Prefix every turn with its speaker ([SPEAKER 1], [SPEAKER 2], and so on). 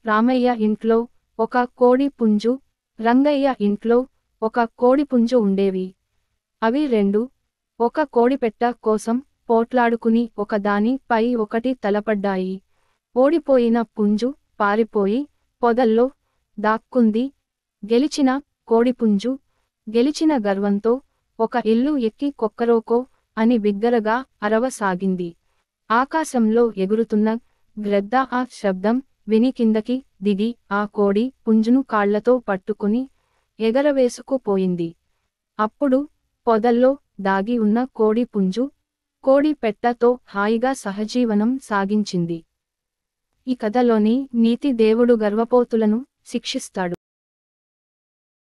[SPEAKER 1] రామయ్య ఇంట్లో ఒక కోడి పుంజు, రంగయ్య ఇంట్లో ఒక కోడిపుంజు ఉండేవి. అవి రెండు ఒక కోడిపెట్ట కోసం పోట్లాడుకుని ఒకదాని పై ఒకటి తలపడ్డాయి. ఓడిపోయిన పుంజు పారిపోయి పొదల్లో దాక్కుంది. గెలిచిన కోడిపుంజు గెలిచిన గర్వంతో ఒక ఇల్లు ఎక్కి కొక్కరోకో అని బిగ్గరగా అరవసాగింది. ఆకాశంలో ఎగురుతున్న గ్రద్ద ఆ శబ్దం విని కిందకి దిగి ఆ కోడి పుంజును కాళ్లతో పట్టుకుని ఎగరవేసుకుపోయింది. అప్పుడు పొదల్లో దాగి ఉన్న కోడి పుంజు కోడి పెట్టతో హాయిగా సహజీవనం సాగించింది. ఈ కథలోని నీతి దేవుడు గర్వపోతులను శిక్షిస్తాడు.